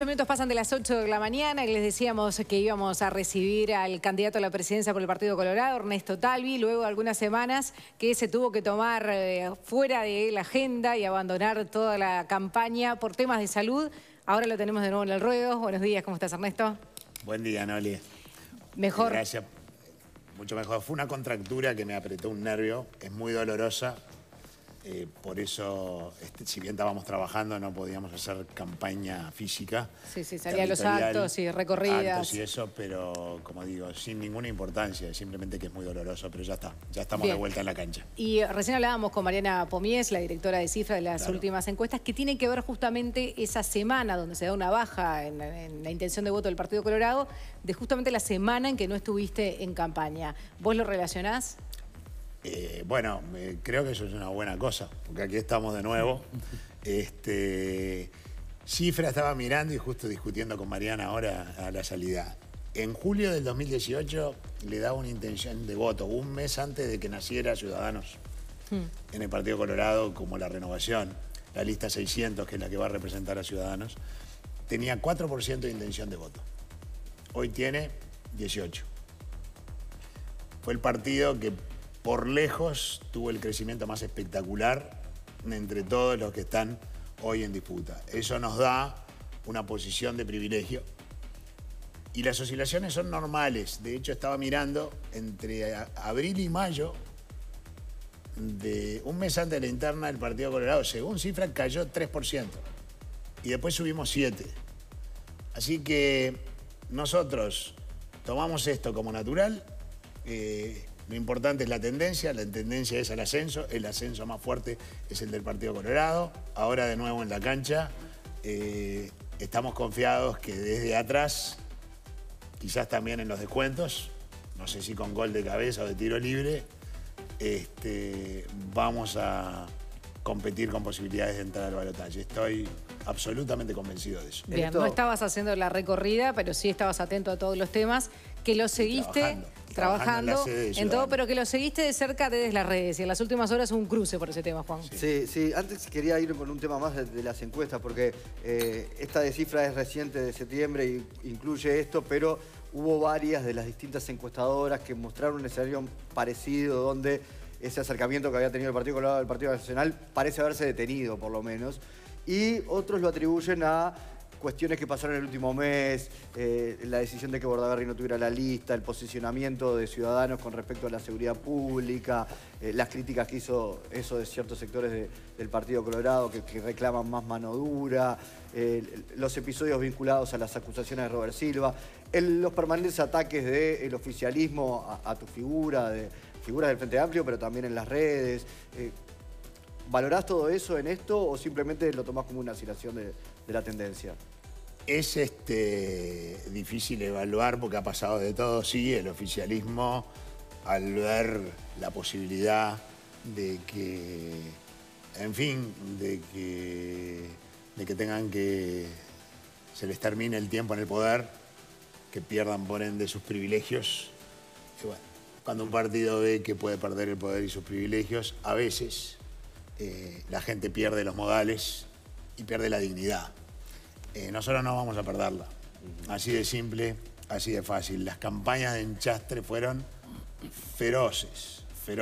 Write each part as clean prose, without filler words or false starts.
minutos pasan de las 8 de la mañana y les decíamos que íbamos a recibir al candidato a la presidencia por el Partido Colorado, Ernesto Talvi, luego de algunas semanas que se tuvo que tomar fuera de la agenda y abandonar toda la campaña por temas de salud. Ahora lo tenemos de nuevo en el ruedo. Buenos días, ¿cómo estás, Ernesto? Buen día, Noli. Mejor. Gracias. Mucho mejor. Fue una contractura que me apretó un nervio, es muy dolorosa. Por eso, si bien estábamos trabajando, no podíamos hacer campaña física. Sí, salían los actos y recorridas. Actos y eso, pero como digo, sin ninguna importancia, simplemente que es muy doloroso, pero ya está, ya estamos Bien. de vuelta en la cancha. Y recién hablábamos con Mariana Pomies, la directora de Cifra de las últimas encuestas, que tiene que ver justamente esa semana donde se da una baja en la intención de voto del Partido Colorado, de justamente la semana en que no estuviste en campaña. ¿Vos lo relacionás? Bueno, creo que eso es una buena cosa, porque aquí estamos de nuevo. Cifra estaba mirando y justo discutiendo con Mariana ahora a la salida. En julio del 2018 le daba una intención de voto, un mes antes de que naciera Ciudadanos en el Partido Colorado, como la renovación, la lista 600, que es la que va a representar a Ciudadanos, tenía 4% de intención de voto. Hoy tiene 18%. Fue el partido que por lejos tuvo el crecimiento más espectacular entre todos los que están hoy en disputa. Eso nos da una posición de privilegio. Y las oscilaciones son normales. De hecho, estaba mirando entre abril y mayo, de un mes antes de la interna del Partido Colorado, según Cifra, cayó 3%. Y después subimos 7%. Así que nosotros tomamos esto como natural. Lo importante es la tendencia es al ascenso, el ascenso más fuerte es el del Partido Colorado. Ahora de nuevo en la cancha, estamos confiados que desde atrás, quizás también en los descuentos, no sé si con gol de cabeza o de tiro libre, vamos a competir con posibilidades de entrar al balotaje. Estoy absolutamente convencido de eso. Bien, no estabas haciendo la recorrida, pero sí estabas atento a todos los temas, que lo seguiste trabajando en todo, pero que lo seguiste de cerca desde las redes. Y en las últimas horas hubo un cruce por ese tema, Juan. Sí. Antes quería ir con un tema más de las encuestas, porque esta de Cifra es reciente, de septiembre, y incluye esto, pero hubo varias de las distintas encuestadoras que mostraron un escenario parecido, donde ese acercamiento que había tenido el Partido Colorado al Partido Nacional parece haberse detenido, por lo menos. Y otros lo atribuyen a cuestiones que pasaron en el último mes, la decisión de que Bordaberry no tuviera la lista, el posicionamiento de Ciudadanos con respecto a la seguridad pública, las críticas que hizo eso de ciertos sectores del Partido Colorado que reclaman más mano dura, los episodios vinculados a las acusaciones de Robert Silva, los permanentes ataques del oficialismo a tu figura, de figuras del Frente Amplio, pero también en las redes. ¿Valorás todo eso en esto o simplemente lo tomás como una oscilación de la tendencia? Es difícil evaluar porque ha pasado de todo. Sí, el oficialismo, al ver la posibilidad de que, en fin, de que tengan que se les termine el tiempo en el poder, que pierdan por ende sus privilegios. Y bueno, cuando un partido ve que puede perder el poder y sus privilegios, a veces la gente pierde los modales y pierde la dignidad. Nosotros no vamos a perderla. Así de simple, así de fácil. Las campañas de enchastre fueron feroces.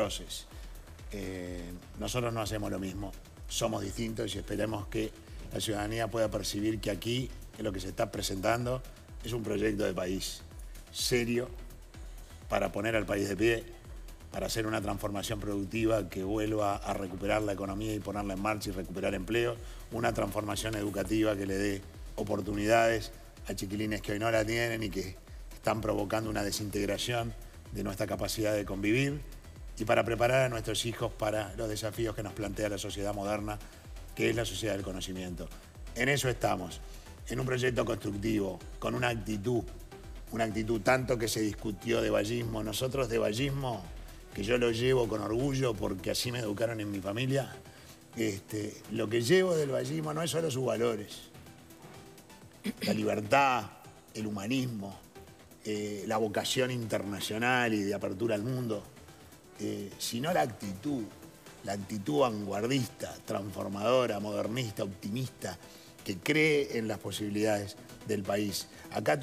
Nosotros no hacemos lo mismo. Somos distintos y esperemos que la ciudadanía pueda percibir que aquí, que lo que se está presentando, es un proyecto de país serio para poner al país de pie, para hacer una transformación productiva que vuelva a recuperar la economía y ponerla en marcha y recuperar empleo, una transformación educativa que le dé oportunidades a chiquilines que hoy no la tienen y que están provocando una desintegración de nuestra capacidad de convivir, y para preparar a nuestros hijos para los desafíos que nos plantea la sociedad moderna, que es la sociedad del conocimiento. En eso estamos, en un proyecto constructivo, con una actitud tanto que se discutió de vallismo. Nosotros de vallismo, que yo lo llevo con orgullo porque así me educaron en mi familia, lo que llevo del vallismo no es solo sus valores, la libertad, el humanismo, la vocación internacional y de apertura al mundo, sino la actitud vanguardista, transformadora, modernista, optimista, que cree en las posibilidades del país. Acá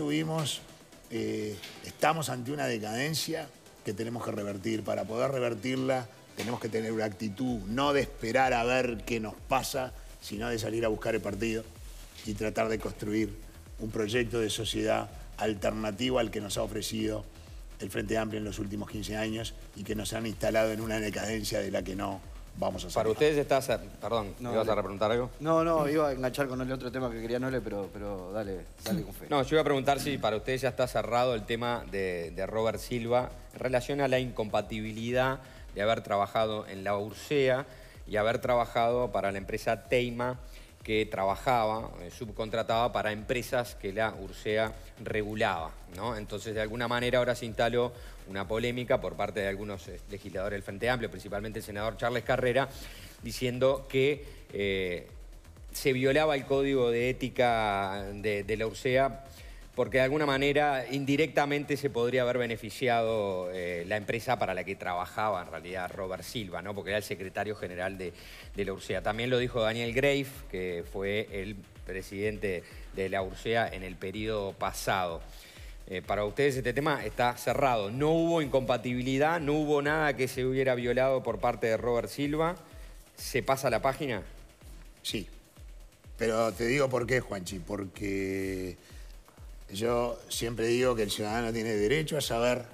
estamos ante una decadencia que tenemos que revertir. Para poder revertirla tenemos que tener una actitud no de esperar a ver qué nos pasa, sino de salir a buscar el partido y tratar de construir un proyecto de sociedad alternativo al que nos ha ofrecido el Frente Amplio en los últimos 15 años y que nos han instalado en una decadencia de la que no vamos a salir. Para ustedes está... Perdón, No, ¿ibas a repreguntar algo? No, iba a enganchar con el otro tema que quería Nole, pero dale con fe. No, yo iba a preguntar si para ustedes ya está cerrado el tema de Robert Silva en relación a la incompatibilidad de haber trabajado en la URSEA y haber trabajado para la empresa Teima, que trabajaba, subcontrataba para empresas que la URSEA regulaba, ¿no? Entonces, de alguna manera, ahora se instaló una polémica por parte de algunos legisladores del Frente Amplio, principalmente el senador Charles Carrera, diciendo que se violaba el código de ética de la URSEA porque de alguna manera indirectamente se podría haber beneficiado la empresa para la que trabajaba en realidad Robert Silva, ¿no? Porque era el secretario general de la URSEA. También lo dijo Daniel Greif, que fue el presidente de la URSEA en el periodo pasado. Para ustedes este tema está cerrado. No hubo incompatibilidad, no hubo nada que se hubiera violado por parte de Robert Silva. ¿Se pasa la página? Sí, pero te digo por qué, Juanchi, porque yo siempre digo que el ciudadano tiene derecho a saber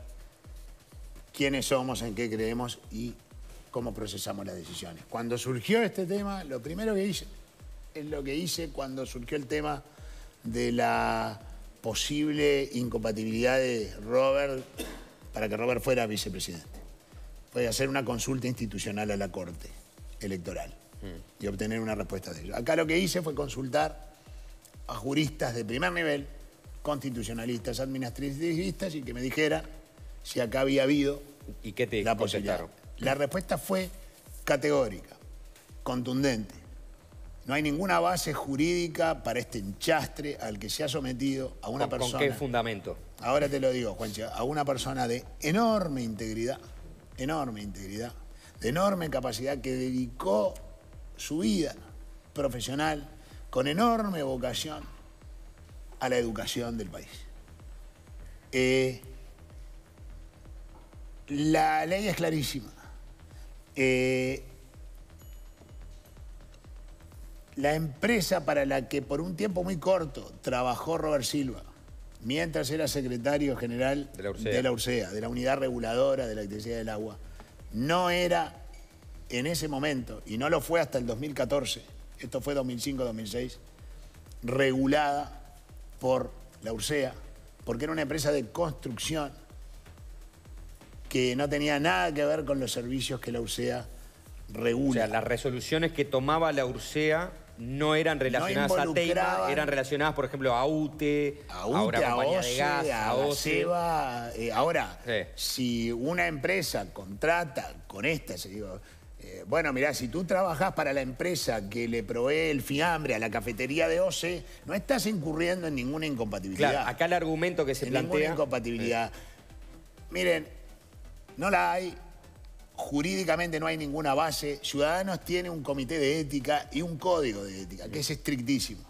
quiénes somos, en qué creemos y cómo procesamos las decisiones. Cuando surgió este tema, lo primero que hice es lo que hice cuando surgió el tema de la posible incompatibilidad de Robert para que Robert fuera vicepresidente. Fue hacer una consulta institucional a la Corte Electoral y obtener una respuesta de ellos. Acá lo que hice fue consultar a juristas de primer nivel, constitucionalistas, administrativistas, y que me dijera si acá había habido ¿Y qué te la posibilidad. La respuesta fue categórica, contundente. No hay ninguna base jurídica para este enchastre al que se ha sometido a una persona. ¿Con qué fundamento? Ahora te lo digo, Juanchi, a una persona de enorme integridad, de enorme capacidad, que dedicó su vida profesional con enorme vocación a la educación del país. La ley es clarísima. La empresa para la que por un tiempo muy corto trabajó Robert Silva, mientras era secretario general de la URSEA, de la Unidad Reguladora de la Electricidad del Agua, no era en ese momento, y no lo fue hasta el 2014, esto fue 2005-2006, regulada por la URSEA, porque era una empresa de construcción que no tenía nada que ver con los servicios que la URSEA regula. O sea, las resoluciones que tomaba la URSEA no eran relacionadas a Teima, eran relacionadas, por ejemplo, a UTE, a compañía de gas, a OCE. Ahora, si una empresa contrata con bueno, mirá, si tú trabajás para la empresa que le provee el fiambre a la cafetería de OCE, no estás incurriendo en ninguna incompatibilidad. Claro, acá el argumento que se plantea... Ninguna incompatibilidad. Miren, no la hay. Jurídicamente no hay ninguna base. Ciudadanos tiene un comité de ética y un código de ética, que es estrictísimo.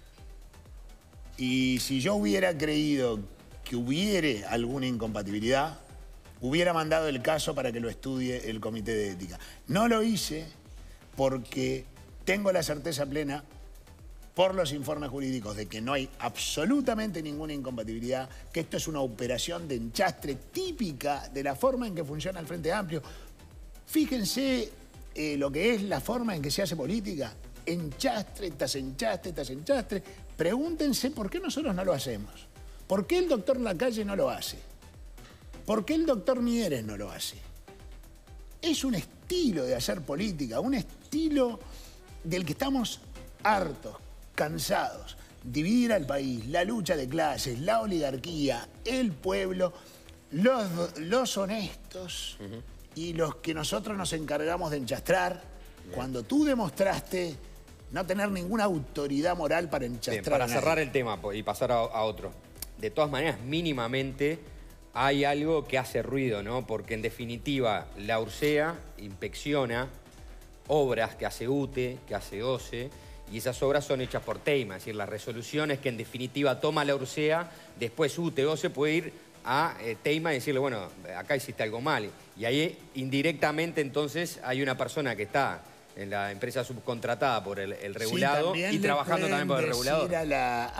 Y si yo hubiera creído que hubiera alguna incompatibilidad, hubiera mandado el caso para que lo estudie el comité de ética. No lo hice porque tengo la certeza plena, por los informes jurídicos, de que no hay absolutamente ninguna incompatibilidad, que esto es una operación de enchastre típica de la forma en que funciona el Frente Amplio. Fíjense lo que es la forma en que se hace política. Enchastre tras enchastre tras enchastre. Pregúntense por qué nosotros no lo hacemos. ¿Por qué el doctor Lacalle no lo hace? ¿Por qué el doctor Mieres no lo hace? Es un estilo de hacer política, un estilo del que estamos hartos, cansados. Dividir al país, la lucha de clases, la oligarquía, el pueblo, los honestos y los que nosotros nos encargamos de enchastrar. Cuando tú demostraste no tener ninguna autoridad moral para enchastrar. Bien, para cerrar el tema y pasar a otro. De todas maneras, mínimamente hay algo que hace ruido, ¿no? Porque en definitiva la URSEA inspecciona obras que hace UTE, que hace OCE, y esas obras son hechas por Teima. Es decir, las resoluciones que en definitiva toma la Ursea, después UTO se puede ir a Teima y decirle, bueno, acá hiciste algo mal. Y ahí indirectamente entonces hay una persona que está en la empresa subcontratada por el regulado y trabajando también por el regulador. A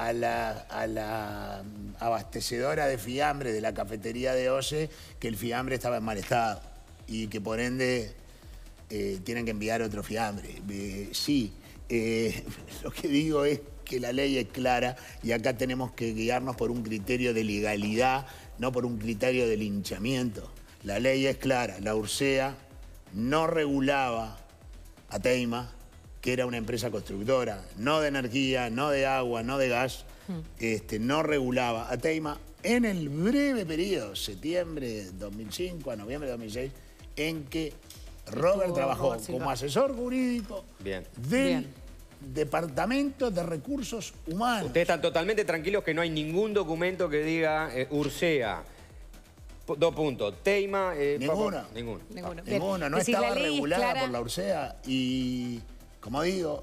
la abastecedora de fiambre de la cafetería de OCE que el fiambre estaba en mal estado y que por ende tienen que enviar otro fiambre. Sí, lo que digo es que la ley es clara y acá tenemos que guiarnos por un criterio de legalidad, no por un criterio de linchamiento. La ley es clara, la Ursea no regulaba a Teima, que era una empresa constructora, no de energía, no de agua, no de gas, no regulaba a Teima en el breve periodo, septiembre de 2005 a noviembre de 2006, en que Robert trabajó como asesor jurídico del Departamento de Recursos Humanos. Ustedes están totalmente tranquilos que no hay ningún documento que diga Ursea. Dos puntos. Teima... Ninguno. Ninguno. No estaba regulada por la Ursea. Y, como digo,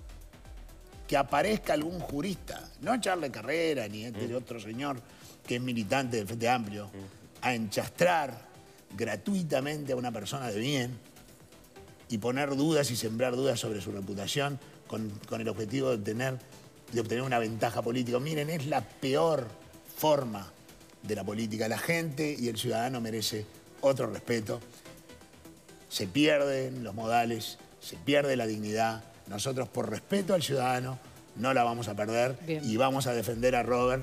que aparezca algún jurista, no Charles Carrera ni este otro señor que es militante del Frente Amplio, a enchastrar gratuitamente a una persona de bien y poner dudas y sembrar dudas sobre su reputación con el objetivo de obtener una ventaja política. Miren, es la peor forma de la política. La gente y el ciudadano merece otro respeto. Se pierden los modales, se pierde la dignidad. Nosotros, por respeto al ciudadano, no la vamos a perder y vamos a defender a Robert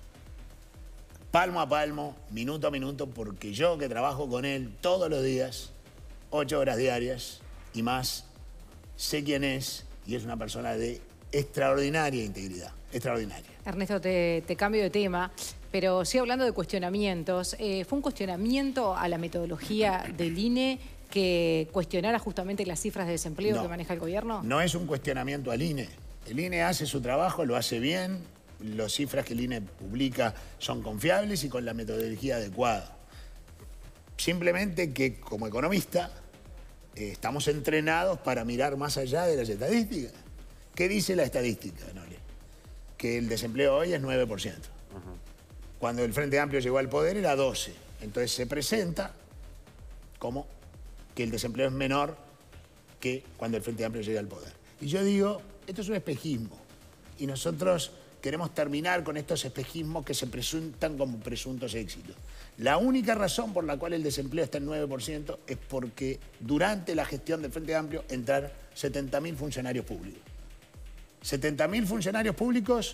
palmo a palmo, minuto a minuto, porque yo que trabajo con él todos los días, 8 horas diarias y más, sé quién es y es una persona de extraordinaria integridad, extraordinaria. Ernesto, te cambio de tema, pero sí hablando de cuestionamientos. ¿Fue un cuestionamiento a la metodología del INE que cuestionara justamente las cifras de desempleo que maneja el gobierno? No es un cuestionamiento al INE. El INE hace su trabajo, lo hace bien, las cifras que el INE publica son confiables y con la metodología adecuada. Simplemente que como economista estamos entrenados para mirar más allá de las estadísticas. ¿Qué dice la estadística, Nole? Que el desempleo hoy es 9%. Cuando el Frente Amplio llegó al poder era 12%. Entonces se presenta como que el desempleo es menor que cuando el Frente Amplio llega al poder. Y yo digo, esto es un espejismo. Y nosotros queremos terminar con estos espejismos que se presentan como presuntos éxitos. La única razón por la cual el desempleo está en 9% es porque durante la gestión del Frente Amplio entraron 70.000 funcionarios públicos. 70.000 funcionarios públicos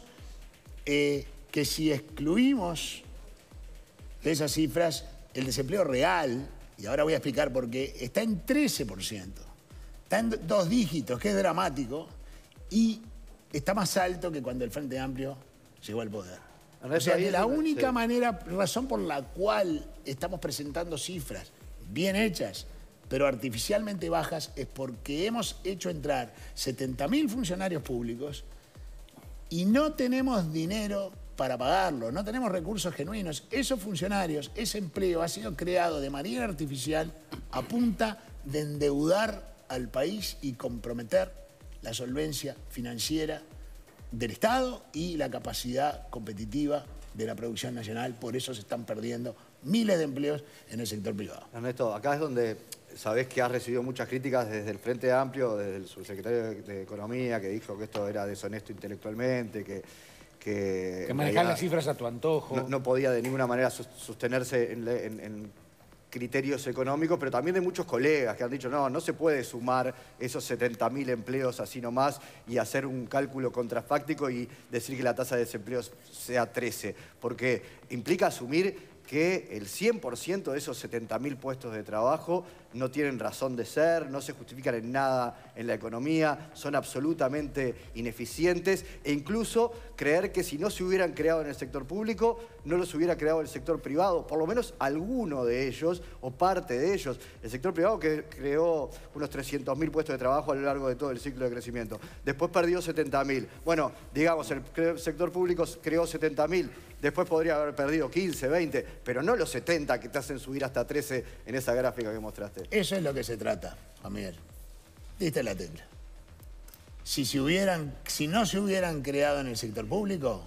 que si excluimos de esas cifras, el desempleo real, y ahora voy a explicar por qué, está en 13%. Está en 2 dígitos, que es dramático, y está más alto que cuando el Frente Amplio llegó al poder. O sea, que la única razón por la cual estamos presentando cifras bien hechas, pero artificialmente bajas, es porque hemos hecho entrar 70.000 funcionarios públicos y no tenemos dinero para pagarlo, no tenemos recursos genuinos. Esos funcionarios, ese empleo ha sido creado de manera artificial a punta de endeudar al país y comprometer la solvencia financiera del Estado y la capacidad competitiva de la producción nacional. Por eso se están perdiendo miles de empleos en el sector privado. Ernesto, acá es donde sabés que has recibido muchas críticas desde el Frente Amplio, desde el subsecretario de Economía, que dijo que esto era deshonesto intelectualmente, que manejar las cifras a tu antojo. No podía de ninguna manera sostenerse en criterios económicos, pero también de muchos colegas que han dicho, no se puede sumar esos 70.000 empleos así nomás y hacer un cálculo contrafáctico y decir que la tasa de desempleo sea 13, porque implica asumir que el 100% de esos 70.000 puestos de trabajo no tienen razón de ser, no se justifican en nada en la economía, son absolutamente ineficientes e incluso creer que si no se hubieran creado en el sector público, no los hubiera creado el sector privado, por lo menos alguno de ellos o parte de ellos. El sector privado que creó unos 300.000 puestos de trabajo a lo largo de todo el ciclo de crecimiento. Después perdió 70.000. Bueno, digamos, el sector público creó 70.000. Después podría haber perdido 15, 20, pero no los 70 que te hacen subir hasta 13 en esa gráfica que mostraste. Eso es lo que se trata, Juan Miguel. Diste la tecla. si no se hubieran creado en el sector público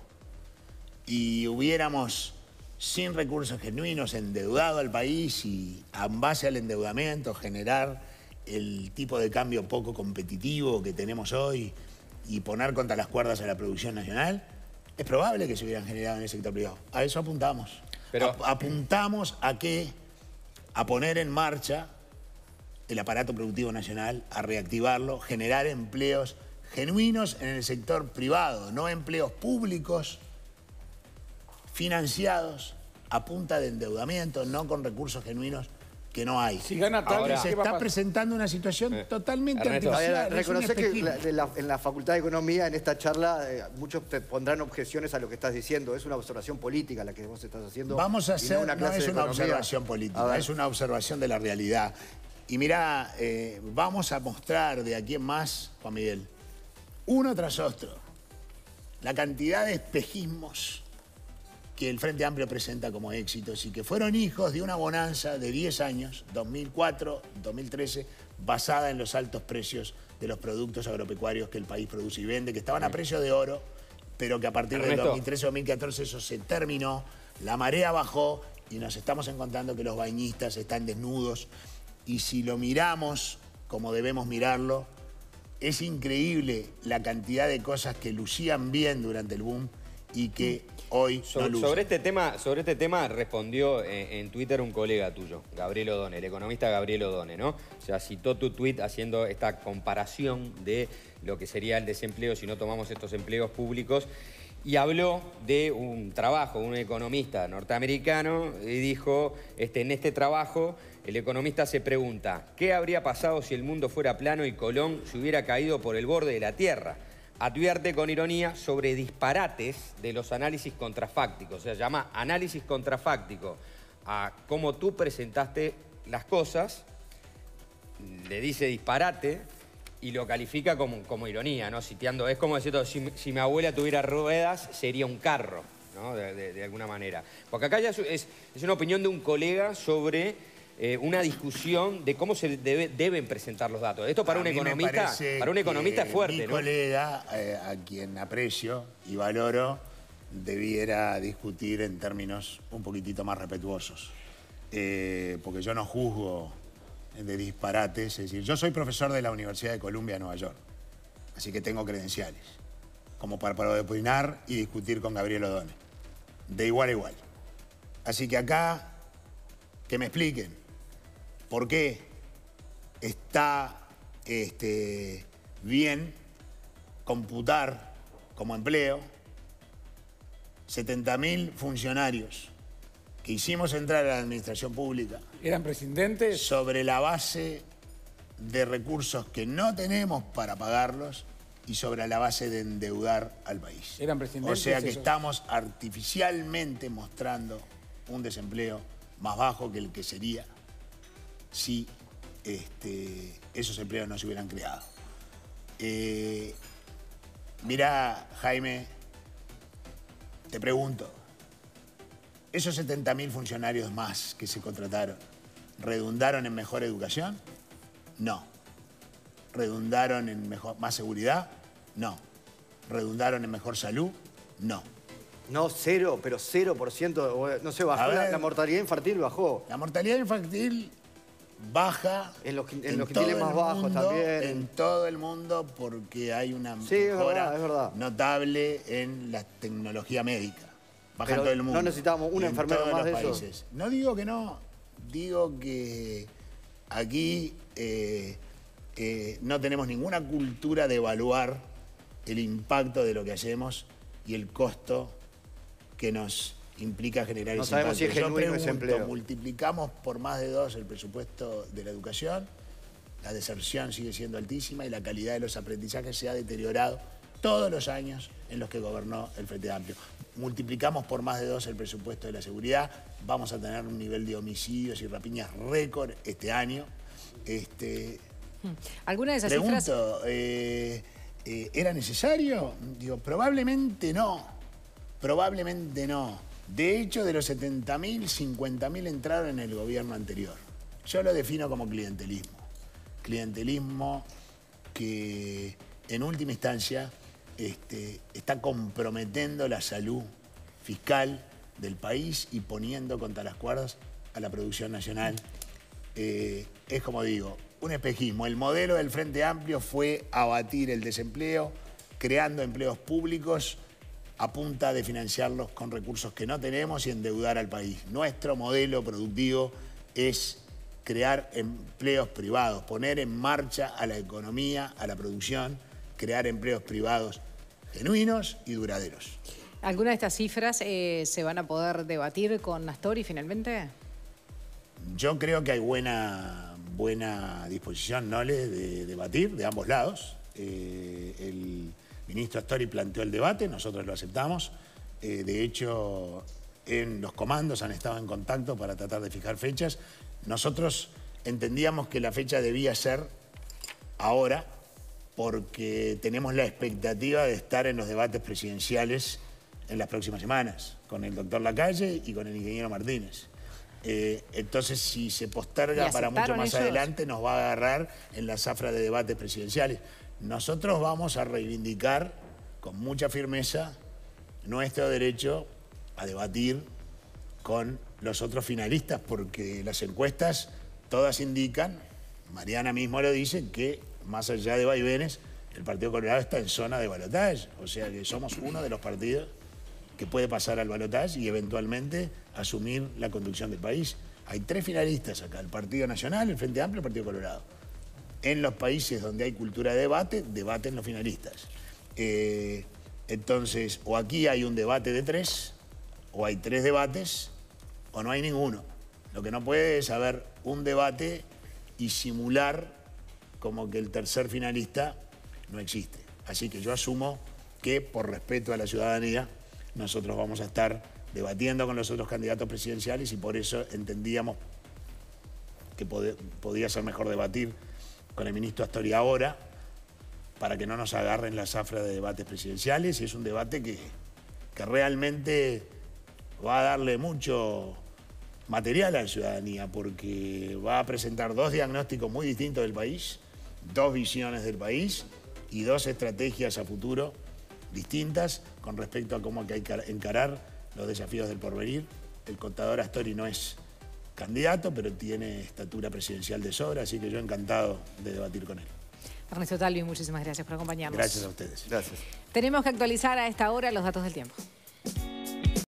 y hubiéramos, sin recursos genuinos, endeudado al país y en base al endeudamiento generar el tipo de cambio poco competitivo que tenemos hoy y poner contra las cuerdas a la producción nacional, es probable que se hubieran generado en el sector privado. A eso apuntamos. Pero... apuntamos a poner en marcha el aparato productivo nacional, a reactivarlo, generar empleos genuinos en el sector privado, no empleos públicos financiados a punta de endeudamiento, no con recursos genuinos que no hay. Si gana tal, ahora se está presentando una situación totalmente artificial. Reconocés que en la Facultad de Economía, en esta charla, muchos te pondrán objeciones a lo que estás diciendo. Es una observación política la que vos estás haciendo. Vamos a hacer, no es una observación política, es una observación de la realidad. Y mirá, vamos a mostrar de aquí en más, Juan Miguel, uno tras otro, la cantidad de espejismos que el Frente Amplio presenta como éxitos y que fueron hijos de una bonanza de 10 años, 2004, 2013, basada en los altos precios de los productos agropecuarios que el país produce y vende, que estaban a precio de oro, pero que a partir del 2013-2014 eso se terminó, la marea bajó y nos estamos encontrando que los bañistas están desnudos. Y si lo miramos como debemos mirarlo, es increíble la cantidad de cosas que lucían bien durante el boom y que hoy no lucen. Sobre este tema respondió en Twitter un colega tuyo, Gabriel Odone, el economista Gabriel Odone, ¿no? O sea, citó tu tweet haciendo esta comparación de lo que sería el desempleo si no tomamos estos empleos públicos. Y habló de un trabajo, un economista norteamericano, y dijo, en este trabajo, el economista se pregunta, ¿qué habría pasado si el mundo fuera plano y Colón se hubiera caído por el borde de la Tierra? Advierte con ironía sobre disparates de los análisis contrafácticos. O sea, llama análisis contrafáctico a cómo tú presentaste las cosas, le dice disparate y lo califica como ironía, ¿no? Sitiando, es como diciendo, si mi abuela tuviera ruedas, sería un carro, ¿no? De alguna manera. Porque acá ya es una opinión de un colega sobre una discusión de cómo se deben presentar los datos. Esto para un economista es fuerte, mi ¿no? colega, a quien aprecio y valoro, debiera discutir en términos un poquitito más respetuosos. Porque yo no juzgo de disparates, es decir, yo soy profesor de la Universidad de Columbia de Nueva York, así que tengo credenciales, como para opinar y discutir con Gabriel Odone, de igual a igual. Así que acá, que me expliquen por qué está bien computar como empleo 70.000 funcionarios que hicimos entrar a la administración pública. ¿Eran presidentes? Sobre la base de recursos que no tenemos para pagarlos y sobre la base de endeudar al país. ¿Eran presidentes? O sea que estamos artificialmente mostrando un desempleo más bajo que el que sería si esos empleos no se hubieran creado. Mirá, Jaime, te pregunto, ¿esos 70.000 funcionarios más que se contrataron redundaron en mejor educación? No. ¿Redundaron en más seguridad? No. ¿Redundaron en mejor salud? No. No, cero, pero 0%, no sé, bajó la mortalidad infantil, bajó. La mortalidad infantil baja en los quintiles más bajos también. En todo el mundo, porque hay una mejora es verdad. notable en la tecnología médica. Baja en todo el mundo. No necesitamos un enfermero más de países. Eso. No digo que no, digo que aquí no tenemos ninguna cultura de evaluar el impacto de lo que hacemos y el costo que nos implica generar ese impacto. No sabemos si es genuino ese empleo. Multiplicamos por más de 2 el presupuesto de la educación, la deserción sigue siendo altísima y la calidad de los aprendizajes se ha deteriorado todos los años en los que gobernó el Frente Amplio. Multiplicamos por más de 2 el presupuesto de la seguridad, vamos a tener un nivel de homicidios y rapiñas récord este año. ¿Alguna de esas cifras? ¿Era necesario? Digo, probablemente no. Probablemente no. De hecho, de los 70.000, 50.000 entraron en el gobierno anterior. Yo lo defino como clientelismo. Clientelismo que en última instancia, está comprometiendo la salud fiscal del país y poniendo contra las cuerdas a la producción nacional. Es como digo, un espejismo. El modelo del Frente Amplio fue abatir el desempleo, creando empleos públicos a punta de financiarlos con recursos que no tenemos y endeudar al país. Nuestro modelo productivo es crear empleos privados, poner en marcha a la economía, a la producción, crear empleos privados genuinos y duraderos. ¿Alguna de estas cifras se van a poder debatir con Astori finalmente? Yo creo que hay buena disposición, Nole, de debatir de ambos lados. El ministro Astori planteó el debate, nosotros lo aceptamos. De hecho, en los comandos han estado en contacto para tratar de fijar fechas. Nosotros entendíamos que la fecha debía ser ahora porque tenemos la expectativa de estar en los debates presidenciales en las próximas semanas, con el doctor Lacalle y con el ingeniero Martínez. Entonces, si se posterga para mucho más adelante, nos va a agarrar en la zafra de debates presidenciales. Nosotros vamos a reivindicar con mucha firmeza nuestro derecho a debatir con los otros finalistas, porque las encuestas todas indican, Mariana mismo lo dice, que más allá de vaivenes, el Partido Colorado está en zona de balotaje. O sea que somos uno de los partidos que puede pasar al balotaje y eventualmente asumir la conducción del país. Hay 3 finalistas acá, el Partido Nacional, el Frente Amplio y el Partido Colorado. En los países donde hay cultura de debate, debaten los finalistas. Entonces, o aquí hay un debate de 3, o hay 3 debates, o no hay ninguno. Lo que no puede es haber un debate y simular como que el tercer finalista no existe. Así que yo asumo que, por respeto a la ciudadanía, nosotros vamos a estar debatiendo con los otros candidatos presidenciales y por eso entendíamos que podía ser mejor debatir con el ministro Astori ahora, para que no nos agarren la zafra de debates presidenciales. Y es un debate que realmente va a darle mucho material a la ciudadanía, porque va a presentar 2 diagnósticos muy distintos del país, 2 visiones del país y 2 estrategias a futuro distintas con respecto a cómo hay que encarar los desafíos del porvenir. El contador Astori no es candidato, pero tiene estatura presidencial de sobra, así que yo encantado de debatir con él. Ernesto Talvi, muchísimas gracias por acompañarnos. Gracias a ustedes. Gracias. Tenemos que actualizar a esta hora los datos del tiempo.